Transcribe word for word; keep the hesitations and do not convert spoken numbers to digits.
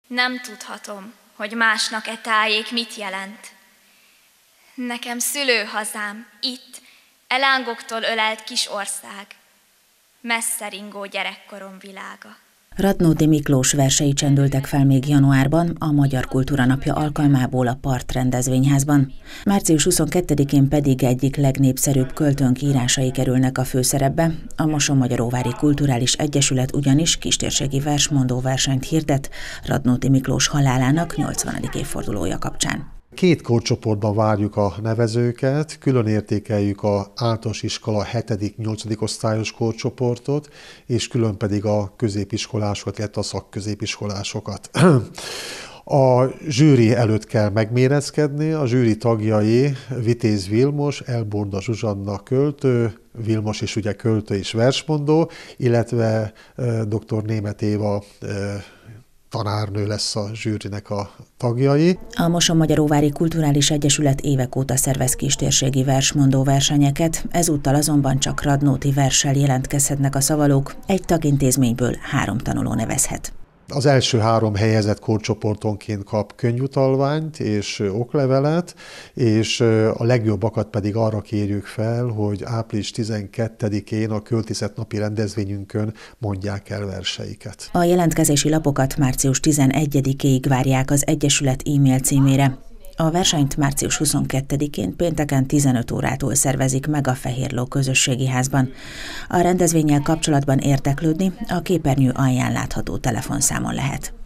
Nem tudhatom, hogy másnak e tájék mit jelent. Nekem szülőhazám, itt, elángoktól ölelt kis ország, messze ringó gyerekkorom világa. Radnóti Miklós versei csendültek fel még januárban a Magyar Kultúra Napja alkalmából a Part rendezvényházban. március huszonkettedikén pedig egyik legnépszerűbb költőnk írásai kerülnek a főszerepbe. A Mosonmagyaróvári Kulturális Egyesület ugyanis kistérségi versmondó versenyt hirdet Radnóti Miklós halálának nyolcvanadik évfordulója kapcsán. Két korcsoportban várjuk a nevezőket, külön értékeljük az általános iskola hetedik-nyolcadik osztályos korcsoportot, és külön pedig a középiskolásokat, illetve a szakközépiskolásokat. A zsűri előtt kell megmérezkedni, a zsűri tagjai Vitéz Vilmos, Elborda Zsuzsanna költő, Vilmos is ugye költő és versmondó, illetve dr. Németh Éva tanárnő lesz a zsűrinek a tagjai. A Mosonmagyaróvári Kulturális Egyesület évek óta szervez kistérségi versmondó versenyeket, ezúttal azonban csak Radnóti verssel jelentkezhetnek a szavalók, egy tagintézményből három tanuló nevezhet. Az első három helyezett korcsoportonként kap könyvutalványt és oklevelet, és a legjobbakat pedig arra kérjük fel, hogy április tizenkettedikén a költészetnapi rendezvényünkön mondják el verseiket. A jelentkezési lapokat március tizenegyedikéig várják az Egyesület e-mail címére. A versenyt március huszonkettedikén pénteken tizenöt órától szervezik meg a Fehérló közösségi házban. A rendezvénnyel kapcsolatban érdeklődni a képernyő alján látható telefonszámon lehet.